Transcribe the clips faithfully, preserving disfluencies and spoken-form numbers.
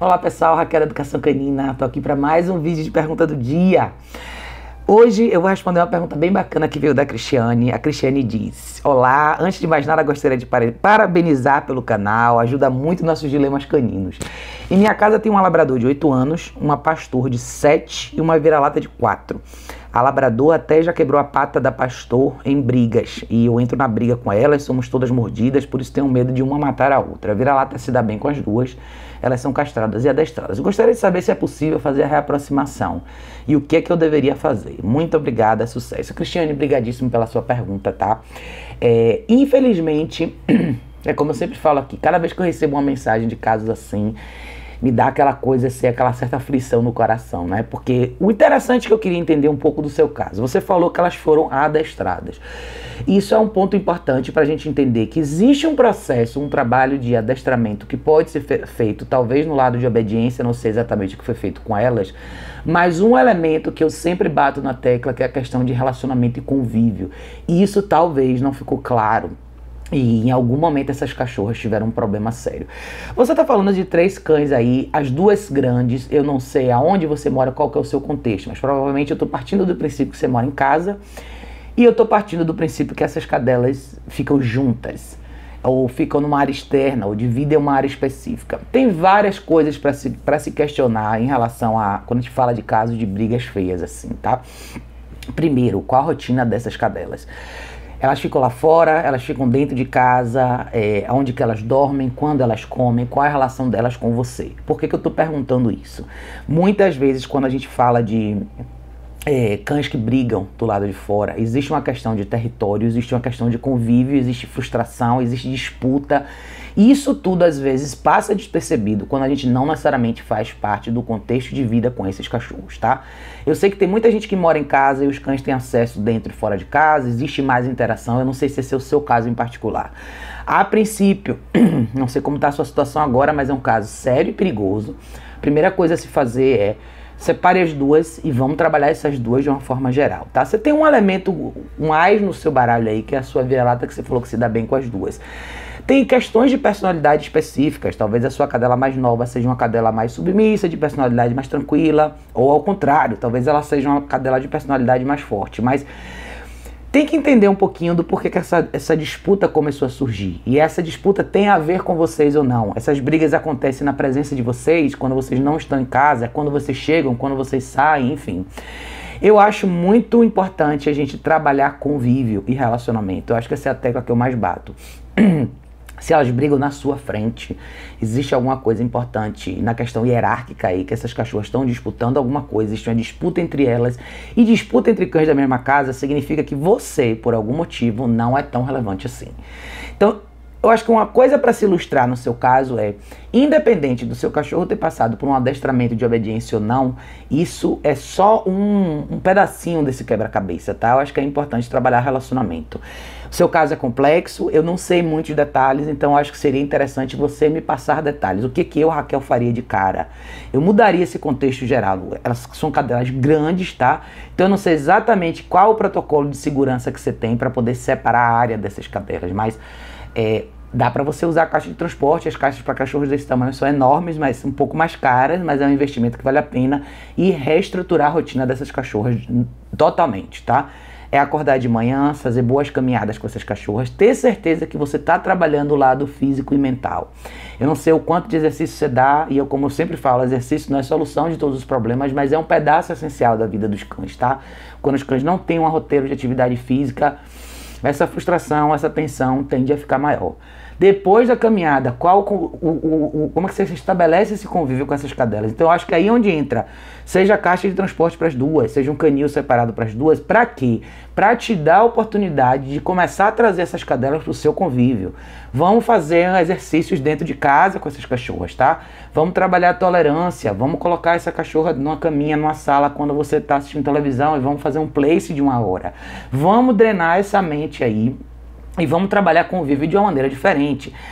Olá pessoal, Raquel da Educação Canina, tô aqui para mais um vídeo de pergunta do dia. Hoje eu vou responder uma pergunta bem bacana que veio da Cristiane. A Cristiane diz: olá, antes de mais nada gostaria de parabenizar pelo canal, ajuda muito nossos dilemas caninos. Em minha casa tem uma labrador de oito anos, uma pastor de sete e uma vira-lata de quatro. A labrador até já quebrou a pata da pastor em brigas, e eu entro na briga com elas, somos todas mordidas, por isso tenho medo de uma matar a outra. A vira-lata se dá bem com as duas, elas são castradas e adestradas. Eu gostaria de saber se é possível fazer a reaproximação e o que é que eu deveria fazer. Muito obrigada, sucesso. Cristiane, brigadíssimo pela sua pergunta, tá? É, infelizmente, é como eu sempre falo aqui, cada vez que eu recebo uma mensagem de casos assim, me dá aquela coisa, assim, aquela certa aflição no coração, né? Porque o interessante é que eu queria entender um pouco do seu caso. Você falou que elas foram adestradas. Isso é um ponto importante para a gente entender que existe um processo, um trabalho de adestramento que pode ser fe feito, talvez no lado de obediência, não sei exatamente o que foi feito com elas, mas um elemento que eu sempre bato na tecla, que é a questão de relacionamento e convívio. E isso talvez não ficou claro. E em algum momento essas cachorras tiveram um problema sério. Você tá falando de três cães aí, as duas grandes, eu não sei aonde você mora, qual que é o seu contexto, mas provavelmente eu tô partindo do princípio que você mora em casa, e eu tô partindo do princípio que essas cadelas ficam juntas, ou ficam numa área externa, ou dividem uma área específica. Tem várias coisas para se, para se questionar em relação a, quando a gente fala de casos de brigas feias assim, tá? Primeiro, qual a rotina dessas cadelas? Elas ficam lá fora, elas ficam dentro de casa, é, onde que elas dormem, quando elas comem, qual é a relação delas com você? Por que que eu tô perguntando isso? Muitas vezes quando a gente fala de é, cães que brigam do lado de fora, existe uma questão de território, existe uma questão de convívio, existe frustração, existe disputa. E isso tudo às vezes passa despercebido quando a gente não necessariamente faz parte do contexto de vida com esses cachorros, tá? Eu sei que tem muita gente que mora em casa e os cães têm acesso dentro e fora de casa, existe mais interação, eu não sei se esse é o seu caso em particular. A princípio, não sei como está a sua situação agora, mas é um caso sério e perigoso. A primeira coisa a se fazer é separe as duas e vamos trabalhar essas duas de uma forma geral, tá? Você tem um elemento mais no seu baralho aí, que é a sua vira-lata, que você falou que se dá bem com as duas. Tem questões de personalidade específicas, talvez a sua cadela mais nova seja uma cadela mais submissa, de personalidade mais tranquila, ou ao contrário, talvez ela seja uma cadela de personalidade mais forte, mas tem que entender um pouquinho do porquê que essa, essa disputa começou a surgir. E essa disputa tem a ver com vocês ou não. Essas brigas acontecem na presença de vocês, quando vocês não estão em casa, quando vocês chegam, quando vocês saem, enfim. Eu acho muito importante a gente trabalhar convívio e relacionamento. Eu acho que essa é a tecla que eu mais bato. Se elas brigam na sua frente, existe alguma coisa importante na questão hierárquica aí, que essas cachorras estão disputando alguma coisa, existe uma disputa entre elas, e disputa entre cães da mesma casa significa que você, por algum motivo, não é tão relevante assim. Então, eu acho que uma coisa para se ilustrar no seu caso é, independente do seu cachorro ter passado por um adestramento de obediência ou não, isso é só um, um pedacinho desse quebra-cabeça, tá? Eu acho que é importante trabalhar relacionamento. O seu caso é complexo, eu não sei muitos detalhes, então eu acho que seria interessante você me passar detalhes. O que que eu, Raquel, faria de cara? Eu mudaria esse contexto geral. Elas são cadelas grandes, tá? Então eu não sei exatamente qual o protocolo de segurança que você tem para poder separar a área dessas cadelas, mas é, dá para você usar a caixa de transporte. As caixas para cachorros desse tamanho são enormes, mas um pouco mais caras, mas é um investimento que vale a pena, e reestruturar a rotina dessas cachorras totalmente, tá? É acordar de manhã, fazer boas caminhadas com essas cachorras, ter certeza que você está trabalhando o lado físico e mental. Eu não sei o quanto de exercício você dá, e eu, como eu sempre falo, exercício não é solução de todos os problemas, mas é um pedaço essencial da vida dos cães, tá? Quando os cães não têm um roteiro de atividade física, essa frustração, essa tensão tende a ficar maior. Depois da caminhada, qual, o, o, o, como é que você estabelece esse convívio com essas cadelas? Então eu acho que aí onde entra, seja a caixa de transporte para as duas, seja um canil separado para as duas, para quê? Para te dar a oportunidade de começar a trazer essas cadelas para o seu convívio. Vamos fazer exercícios dentro de casa com essas cachorras, tá? Vamos trabalhar a tolerância, vamos colocar essa cachorra numa caminha, numa sala quando você está assistindo televisão, e vamos fazer um place de uma hora. Vamos drenar essa mente aí, e vamos trabalhar convívio de uma maneira diferente.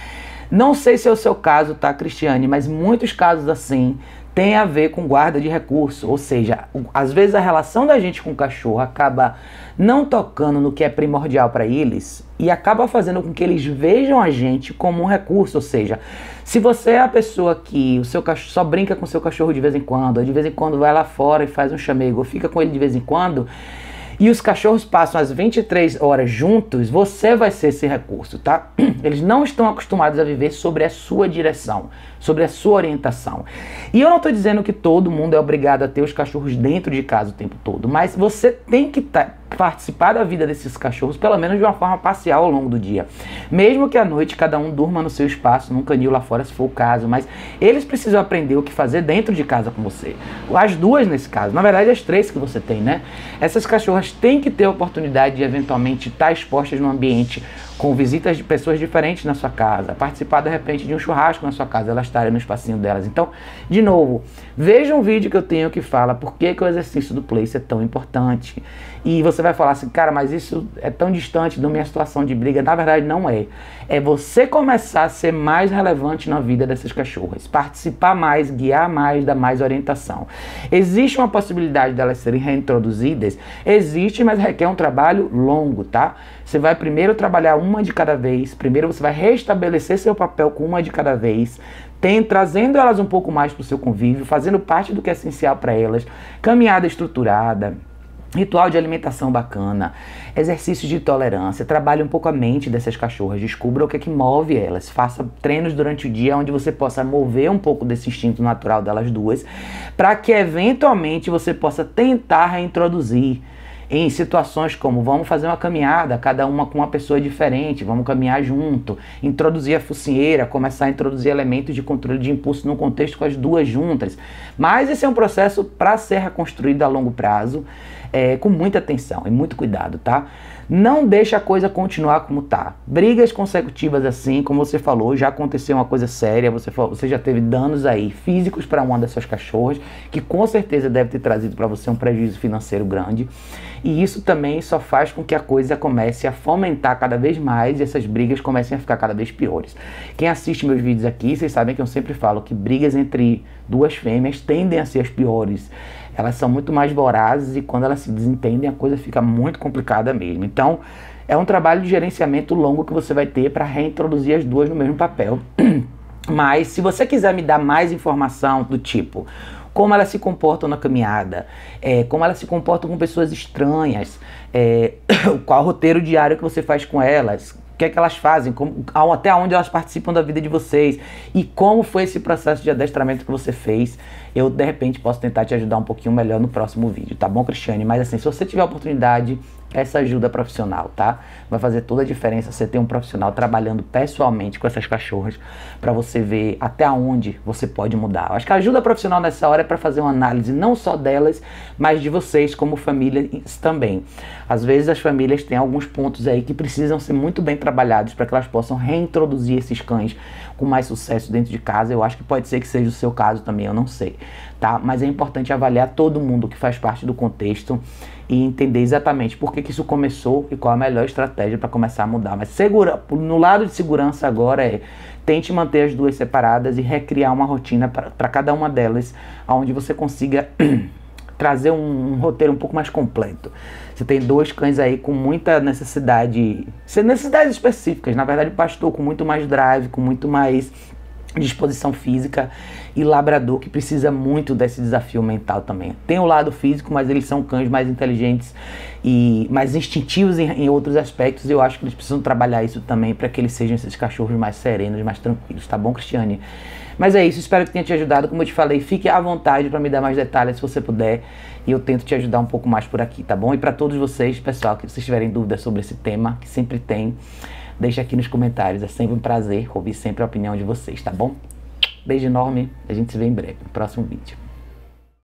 Não sei se é o seu caso, tá, Cristiane, mas muitos casos assim tem a ver com guarda de recurso, ou seja, às vezes a relação da gente com o cachorro acaba não tocando no que é primordial para eles e acaba fazendo com que eles vejam a gente como um recurso, ou seja, se você é a pessoa que o seu cachorro só brinca com o seu cachorro de vez em quando, ou de vez em quando vai lá fora e faz um chamego, ou fica com ele de vez em quando, e os cachorros passam as vinte e três horas juntos, você vai ser esse recurso, tá? Eles não estão acostumados a viver sobre a sua direção, sobre a sua orientação. E eu não estou dizendo que todo mundo é obrigado a ter os cachorros dentro de casa o tempo todo, mas você tem que tá, participar da vida desses cachorros, pelo menos de uma forma parcial ao longo do dia. Mesmo que à noite cada um durma no seu espaço, num canil lá fora, se for o caso, mas eles precisam aprender o que fazer dentro de casa com você. As duas nesse caso, na verdade as três que você tem, né? Essas cachorras têm que ter a oportunidade de eventualmente estar expostas no ambiente com visitas de pessoas diferentes na sua casa, participar de repente de um churrasco na sua casa, elas estarem no espacinho delas. Então, de novo, veja um vídeo que eu tenho que fala por que, que o exercício do place é tão importante. E você vai falar assim, cara, mas isso é tão distante da minha situação de briga. Na verdade, não é. É você começar a ser mais relevante na vida dessas cachorras, participar mais, guiar mais, dar mais orientação. Existe uma possibilidade delas serem reintroduzidas? Existe, mas requer um trabalho longo, tá? Você vai primeiro trabalhar uma de cada vez, primeiro você vai restabelecer seu papel com uma de cada vez, tem, trazendo elas um pouco mais para o seu convívio, fazendo parte do que é essencial para elas, caminhada estruturada, ritual de alimentação bacana, exercícios de tolerância, trabalhe um pouco a mente dessas cachorras, descubra o que é que move elas, faça treinos durante o dia onde você possa mover um pouco desse instinto natural delas duas, para que eventualmente você possa tentar reintroduzir em situações como vamos fazer uma caminhada, cada uma com uma pessoa diferente, vamos caminhar junto, introduzir a focinheira, começar a introduzir elementos de controle de impulso no contexto com as duas juntas. Mas esse é um processo para ser reconstruído a longo prazo, é, com muita atenção e muito cuidado, tá? Não deixa a coisa continuar como tá. Brigas consecutivas assim, como você falou, já aconteceu uma coisa séria, você, falou, você já teve danos aí físicos para uma das suas cachorras, que com certeza deve ter trazido para você um prejuízo financeiro grande. E isso também só faz com que a coisa comece a fomentar cada vez mais e essas brigas comecem a ficar cada vez piores. Quem assiste meus vídeos aqui, vocês sabem que eu sempre falo que brigas entre duas fêmeas tendem a ser as piores. Elas são muito mais vorazes e quando elas se desentendem a coisa fica muito complicada mesmo. Então é um trabalho de gerenciamento longo que você vai ter para reintroduzir as duas no mesmo papel. Mas se você quiser me dar mais informação do tipo como elas se comportam na caminhada, é, como elas se comportam com pessoas estranhas, é, qual o roteiro diário que você faz com elas, o que é que elas fazem, como, até onde elas participam da vida de vocês e como foi esse processo de adestramento que você fez, eu de repente posso tentar te ajudar um pouquinho melhor no próximo vídeo, tá bom, Cristiane? Mas assim, se você tiver a oportunidade, essa ajuda profissional, tá? Vai fazer toda a diferença você ter um profissional trabalhando pessoalmente com essas cachorras para você ver até onde você pode mudar. Eu acho que a ajuda profissional nessa hora é para fazer uma análise não só delas, mas de vocês como família também. Às vezes as famílias têm alguns pontos aí que precisam ser muito bem trabalhados para que elas possam reintroduzir esses cães com mais sucesso dentro de casa. Eu acho que pode ser que seja o seu caso também, eu não sei, tá? Mas é importante avaliar todo mundo que faz parte do contexto e entender exatamente por que que isso começou e qual a melhor estratégia para começar a mudar. Mas segura, no lado de segurança agora é tente manter as duas separadas e recriar uma rotina para cada uma delas, onde você consiga trazer um, um roteiro um pouco mais completo. Você tem dois cães aí com muita necessidade, necessidades específicas, na verdade pastor com muito mais drive, com muito mais disposição física, e labrador que precisa muito desse desafio mental também. Tem o lado físico, mas eles são cães mais inteligentes e mais instintivos em, em outros aspectos, e eu acho que eles precisam trabalhar isso também para que eles sejam esses cachorros mais serenos, mais tranquilos, tá bom, Cristiane? Mas é isso, espero que tenha te ajudado. Como eu te falei, fique à vontade para me dar mais detalhes se você puder, e eu tento te ajudar um pouco mais por aqui, tá bom? E para todos vocês, pessoal, que vocês tiverem dúvidas sobre esse tema, que sempre tem, deixa aqui nos comentários, é sempre um prazer ouvir sempre a opinião de vocês, tá bom? Beijo enorme, a gente se vê em breve no próximo vídeo.